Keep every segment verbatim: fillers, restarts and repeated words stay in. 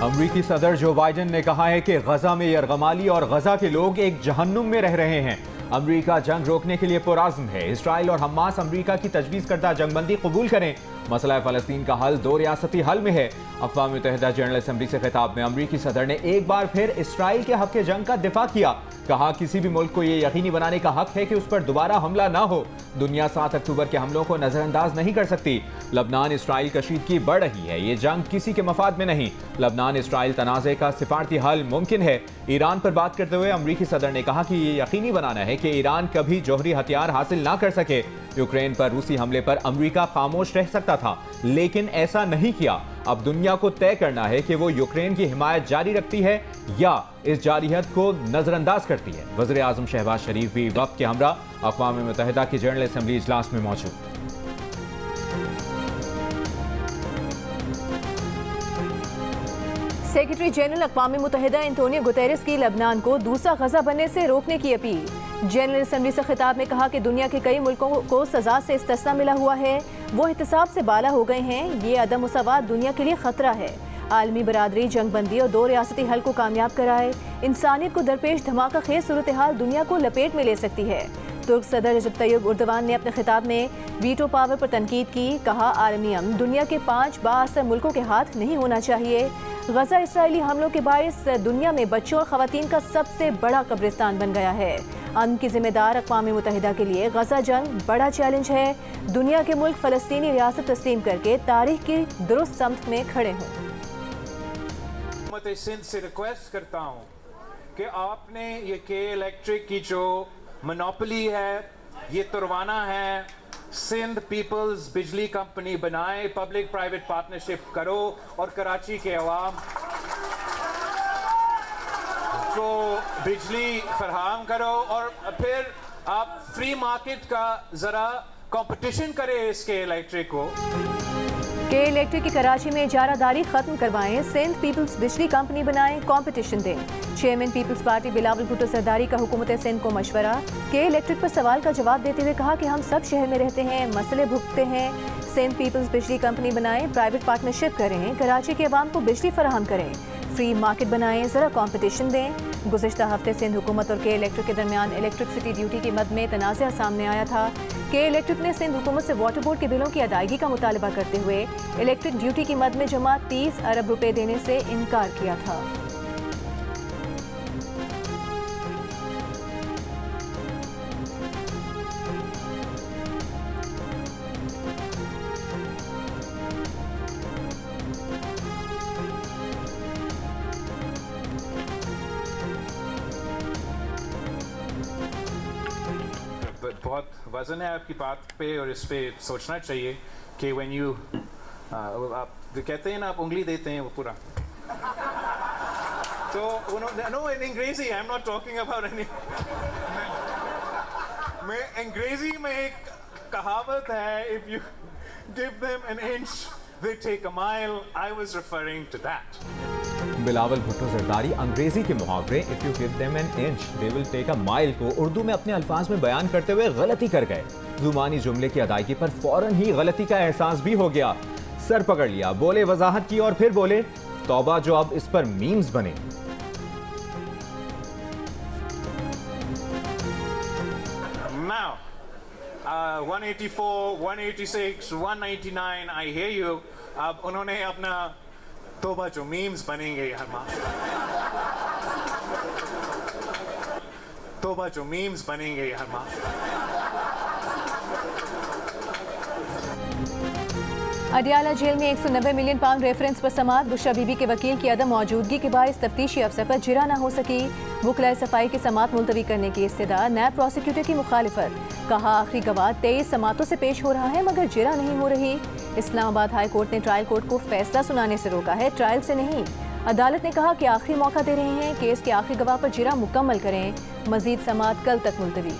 अमरीकी सदर Joe Biden ने कहा है कि गजा में यरगमाली और गजा के लोग एक जहन्नुम में रह रहे हैं। अमरीका जंग रोकने के लिए पुरअज़्म है। इसराइल और हमास अमरीका की तजवीज़ करदा जंगबंदी कबूल करें। मसला फ़लस्तीन का हल दो रियासती हल में है। अक़वाम मुत्तहिदा जनरल असम्बली से खिताब में अमरीकी सदर ने एक बार फिर इसराइल के हक़ जंग का दिफा किया। कहा, किसी भी मुल्क को यह यकीनी बनाने का हक है कि उस पर दोबारा हमला ना हो। दुनिया सात अक्टूबर के हमलों को नजरअंदाज नहीं कर सकती। लबनान इसराइल कशीदगी बढ़ रही है। ये जंग किसी के मफाद में नहीं। लबनान इसराइल तनाज़े का सिफारती हल मुमकिन है। ईरान पर बात करते हुए अमरीकी सदर ने कहा कि ये यकीनी बनाना है कि ईरान कभी जौहरी हथियार हासिल ना कर सके। यूक्रेन पर रूसी हमले पर अमरीका खामोश रह सकता था, लेकिन ऐसा नहीं किया। अब दुनिया को तय करना है कि वो यूक्रेन की हिमायत जारी रखती है या इस जारियत को नजरअंदाज करती है। वज़ीर आज़म शहबाज शरीफ भी वक्त के हमरा अक़वाम मुत्तहिदा की जनरल असम्बली इजलास में मौजूद। सेक्रेटरी जनरल अक़वाम मुत्तहिदा एंटोनियो गुतेरेस की लबनान को दूसरा गजा बनने से रोकने की अपील। जनरल असम्बली से खिताब में कहा कि दुनिया के कई मुल्कों को सजा से इस्तिस्ना मिला हुआ है, वो एहतसाब से बाला हो गए हैं। ये अदम मुसावात दुनिया के लिए खतरा है। आलमी बरादरी जंगबंदी और दो रियासती हल को कामयाब कराए। इंसानियत को दरपेश धमाका खेज सूरत हाल दुनिया को लपेट में ले सकती है। तुर्क सदर रजब तैयब उर्दवान ने अपने खिताब में वीटो पावर पर तनकीद की। कहा, आलमी अमन दुनिया के पाँच बाअसर मुल्कों के हाथ नहीं होना चाहिए। गजा इसराइली हमलों के बायस दुनिया में बच्चों और खवातीन का सबसे बड़ा कब्रिस्तान बन गया है। अमन की जिम्मेदार अक़वाम मुत्तहिदा के लिए गजा जंग बड़ा चैलेंज है। दुनिया के मुल्क फ़लस्तीनी रियासत तस्लीम करके तारीख की दुरुस्त समत में खड़े हों। हुकूमत सिंध से रिक्वेस्ट करता हूँ कि आपने ये के इलेक्ट्रिक की जो मोनोपोली है ये तुरवाना है। सिंध पीपल्स बिजली कंपनी बनाए, पब्लिक प्राइवेट पार्टनरशिप करो और कराची के अवाम को बिजली फराहम करो और फिर आप फ्री मार्केट का जरा कंपटीशन करें इसके इलेक्ट्रिक को। के इलेक्ट्रिक की कराची में इजारादारी खत्म करवाएं, सिंध पीपल्स बिजली कंपनी बनाएं, कंपटीशन दें। Chairman peoples party Bilawal Bhutto Zardari का हुकूमत सिंध को मशवरा। के इलेक्ट्रिक पर सवाल का जवाब देते हुए कहा कि हम सब शहर में रहते हैं, मसले भुगतते हैं। सिंध पीपल्स बिजली कंपनी बनाएं, प्राइवेट पार्टनरशिप करें, कराची के अवाम को बिजली फराहम करें, फ्री मार्केट बनाएं, जरा कंपटीशन दें। गुज़िश्ता हफ्ते सिंध हुकूमत और के इलेक्ट्रिक के दरमियान इलेक्ट्रिसिटी ड्यूटी की मद में तनाज़ा सामने आया था। के इलेक्ट्रिक ने सिंध हुकूमत से वाटर बोर्ड के बिलों की अदायगी का मुतालबा करते हुए इलेक्ट्रिक ड्यूटी की मद में जमा तीस अरब रुपए देने से इनकार किया था। बहुत वजन है आपकी बात पे और इस पे सोचना चाहिए कि व्हेन यू आप कहते हैं ना, आप उंगली देते हैं वो पूरा तो नो इन अंग्रेजी I am not talking about any मैं अंग्रेजी में एक कहावत है, if you give them an inch they take a mile, I was referring to that. Bilawal Bhutto Zardari अंग्रेजी के मुहावरे if you give them an inch they will take a mile को उर्दू में अपने अल्फाज में बयान करते हुए गलती कर गए। जुबानी जुमले की अदायगी पर फौरन ही गलती का एहसास भी हो गया। सर पकड़ लिया, बोले वजाहत की और फिर बोले तौबा जो अब इस पर मीम्स बने। Now, uh, one eighty-four, one eighty-six, one ninety-nine, I hear you. अब उन्होंने अपना तोबा जो मीम्स बनेंगे हर माह, तोबा जो मीम्स बनेंगे हर माह। अडियाला जेल में एक सौ नब्बे मिलियन पाउंड रेफरेंस पर समाअत। बुशरा बीबी के वकील की अदम मौजूदगी के बायस तफ्तीशी अफसर पर जिरा न हो सकी। वकलाए सफाई की समाअत मुलतवी करने की इस्तदा। नायब प्रोसिक्यूटर की मुखालिफत। कहा, आखिरी गवाह तेईस समातों से पेश हो रहा है मगर जिरा नहीं हो रही। इस्लामाबाद हाई कोर्ट ने ट्रायल कोर्ट को फैसला सुनाने से रोका है, ट्रायल से नहीं। अदालत ने कहा कि आखिरी मौका दे रहे हैं, केस के आखिरी गवाह पर जिरा मुकम्मल करें। मजीद समाअत कल तक मुलतवी।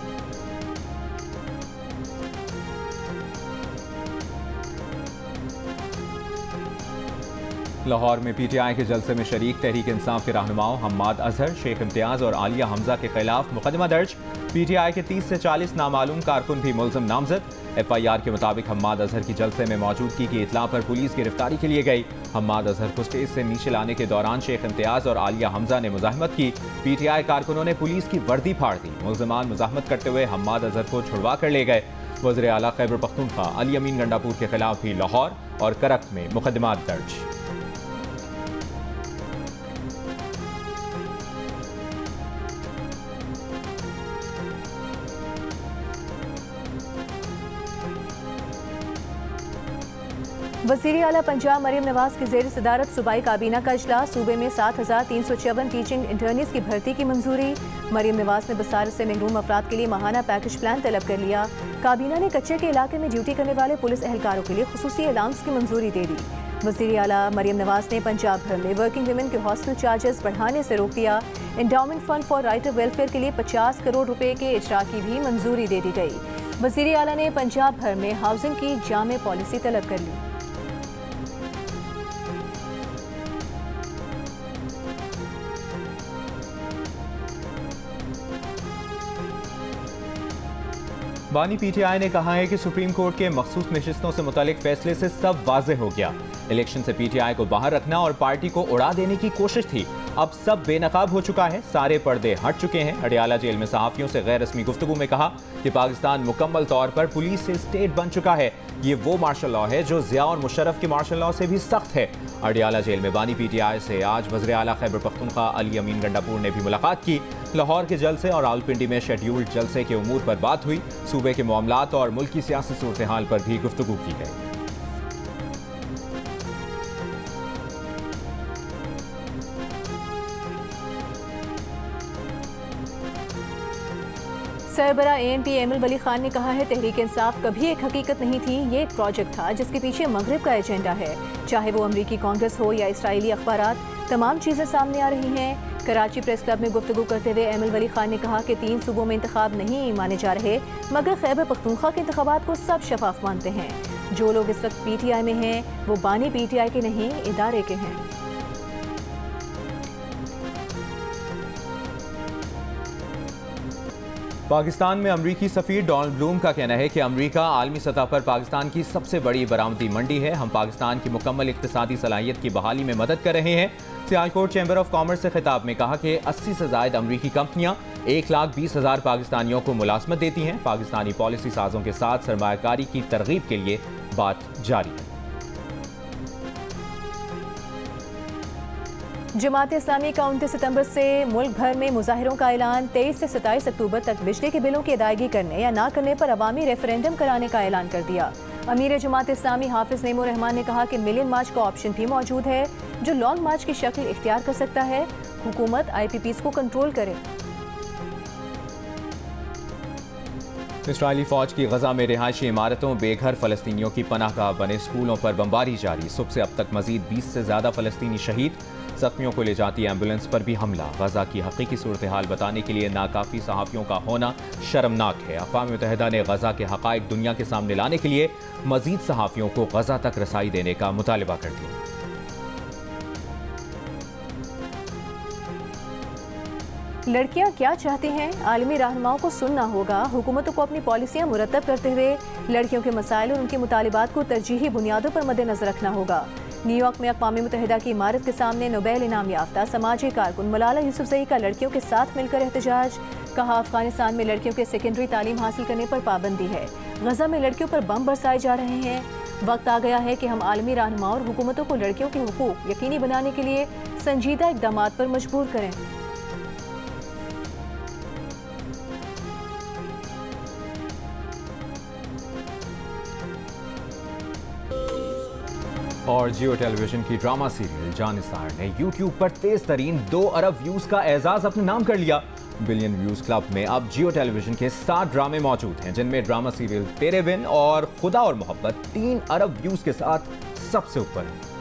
लाहौर में पीटीआई के जलसे में शरीक तहरीक इंसाफ के रहनुमाओं हम्माद अजहर, शेख इम्तियाज और आलिया हमजा के खिलाफ मुकदमा दर्ज। पीटीआई के तीस से चालीस नामालूम कारकुन भी मुलजिम नामजद। एफ आई आर के मुताबिक हम्माद अजहर की जलसे में मौजूदगी की इतला पर पुलिस गिरफ्तारी के लिए गई। हम्माद अजहर को स्टेज से नीचे लाने के दौरान शेख इम्तियाज और आलिया हमजा ने मुजाहमत की। पीटीआई कारकुनों ने पुलिस की वर्दी फाड़ दी। मुलजमान मुजाहमत करते हुए हम्माद अजहर को छुड़वा कर ले गए। वज़ीर आला खैबर पख्तूनख्वा अली अमीन गंडापुर के खिलाफ भी लाहौर और करक में मुकदमात दर्ज। वज़ीर आला पंजाब मरीम नवाज की ज़ेर सदारत सूबाई काबीना का इजलास। सूबे में सात हजार तीन सौ चौवन टीचिंग इंटर्नीस की भर्ती की मंजूरी। मरीम नवाज ने बसारत से महरूम अफराद के लिए माहाना पैकेज प्लान तलब कर लिया। काबीना ने कच्चे के इलाके में ड्यूटी करने वाले पुलिस एहलकारों के लिए खुसूसी अलाउंस की मंजूरी दे दी। वज़ीर आला मरीम नवाज ने पंजाब भर में वर्किंग वुमेन के हॉस्टल चार्जेस बढ़ाने से रोक दिया। Endowment fund for writer welfare के लिए पचास करोड़ रुपए के इजरा की भी मंजूरी दे दी गई। वज़ीर आला ने पंजाब भर में हाउसिंग की जामे पॉलिसी तलब कर ली। बानी पीटीआई ने कहा है कि सुप्रीम कोर्ट के मखसूस नशिस्तों से मुतालिक फैसले से सब वाज़ेह हो गया। इलेक्शन से पीटीआई को बाहर रखना और पार्टी को उड़ा देने की कोशिश थी, अब सब बेनकाब हो चुका है, सारे पर्दे हट चुके हैं। अडियाला जेल में सहाफियों से गैर रस्मी गुफ्तगू में कहा कि पाकिस्तान मुकम्मल तौर पर पुलिस से स्टेट बन चुका है। ये वो मार्शल लॉ है जो जिया और मुशर्रफ के मार्शल लॉ से भी सख्त है। अडियाला जेल में बानी पीटीआई से आज वज़ीर आला खैबर पख्तूनख्वा अली अमीन गंडापुर ने भी मुलाकात की। लाहौर के जलसे और रावलपिंडी में शेड्यूल्ड जलसे के उमूर पर बात हुई। सूबे के मामलात और मुल्क की सियासी सूरत हाल पर भी गुफ्तगू की गई। सरबरा A N P M L Wali Khan ने कहा है तहरीक इंसाफ कभी एक हकीकत नहीं थी, ये एक प्रोजेक्ट था जिसके पीछे मगरिब का एजेंडा है। चाहे वो अमरीकी कांग्रेस हो या इसराइली अखबारात, तमाम चीज़ें सामने आ रही हैं। कराची प्रेस क्लब में गुफ्तगू करते हुए एम एल वली खान ने कहा कि तीन सूबों में इंतखाब नहीं माने जा रहे, मगर खैबर पख्तूनख्वा के इंतखाबात को सब शफाफ मानते हैं। जो लोग इस वक्त पी टी आई में हैं वो बानी पी टी आई के नहीं, इदारे के हैं। पाकिस्तान में अमरीकी सफ़ीर डोनाल्ड ब्लूम का कहना है कि अमरीका आलमी सतह पर पाकिस्तान की सबसे बड़ी बरामदी मंडी है। हम पाकिस्तान की मुकम्मल इक़्तिसादी सलाहियत की बहाली में मदद कर रहे हैं। सियालकोट चैम्बर ऑफ कॉमर्स से खिताब में कहा कि अस्सी से ज़ायद अमरीकी कंपनियां एक लाख बीस हज़ार पाकिस्तानियों को मुलाजमत देती हैं। पाकिस्तानी पॉलिसी साजों के साथ सरमायाकारी की तरगीब के लिए बात जारी है। जमात इस्लामी का उनतीस सितंबर से मुल्क भर में मुजाहिरों का ऐलान। तेईस से सत्ताईस अक्टूबर तक बिजली के बिलों की अदायगी करने या ना करने पर अवामी रेफरेंडम कराने का ऐलान कर दिया। अमीर जमात इस्लामी हाफिज नेमो रहमान ने कहा कि मिलियन मार्च का ऑप्शन भी मौजूद है जो लॉन्ग मार्च की शक्ल इख्तियार कर सकता है। हुकूमत आई पी पीज़ को कंट्रोल करे। इस्राइली फौज की गजा में रिहायशी इमारतों, बेघर फलस्तीनियों की पनाहगाह बने स्कूलों पर बमबारी जारी। सुबह से अब तक मजीद बीस से ज्यादा फलस्तीनी शहीद। जख्मियों को ले जाती एम्बुलेंस पर भी हमला। गजा की हकीकी सूरत हाल बताने के लिए नाकाफी सहाफ़ियों का होना शर्मनाक है। अक़वाम मुत्तहिदा ने गजा के हक़ाइक़ दुनिया के सामने लाने के लिए मजीद सहाफ़ियों को गजा तक रसाई देने का मुतालबा कर दिया। लड़कियां क्या चाहती हैं, आलमी रहनुमाओं को सुनना होगा। हुकूमतों को अपनी पॉलिसियां मुरतब करते हुए लड़कियों के मसाइल और उनके मुतालिबात को तरजीही बुनियादों पर मद्देनजर रखना होगा। न्यूयॉर्क में अक़वाम मुत्तहिदा की इमारत के सामने नोबेल इनाम याफ्ता समाजी कारकुन मलाला यूसुफजई का लड़कियों के साथ मिलकर एहतजाज। कहा अफगानिस्तान में लड़कियों के सेकेंडरी तालीम हासिल करने पर पाबंदी है। गजा में लड़कियों पर बम बरसाए जा रहे हैं। वक्त आ गया है कि हम आलमी रहनुमाओं और हुकूमतों को लड़कियों के हुकूक यकीनी बनाने के लिए संजीदा इक़दाम पर मजबूर करें। और जियो टेलीविजन की ड्रामा सीरियल जानिसार ने यूट्यूब पर तेज तरीन दो अरब व्यूज का एजाज अपने नाम कर लिया। बिलियन व्यूज क्लब में अब जियो टेलीविजन के सात ड्रामे मौजूद हैं, जिनमें ड्रामा सीरियल तेरे बिन और खुदा और मोहब्बत तीन अरब व्यूज के साथ सबसे ऊपर है।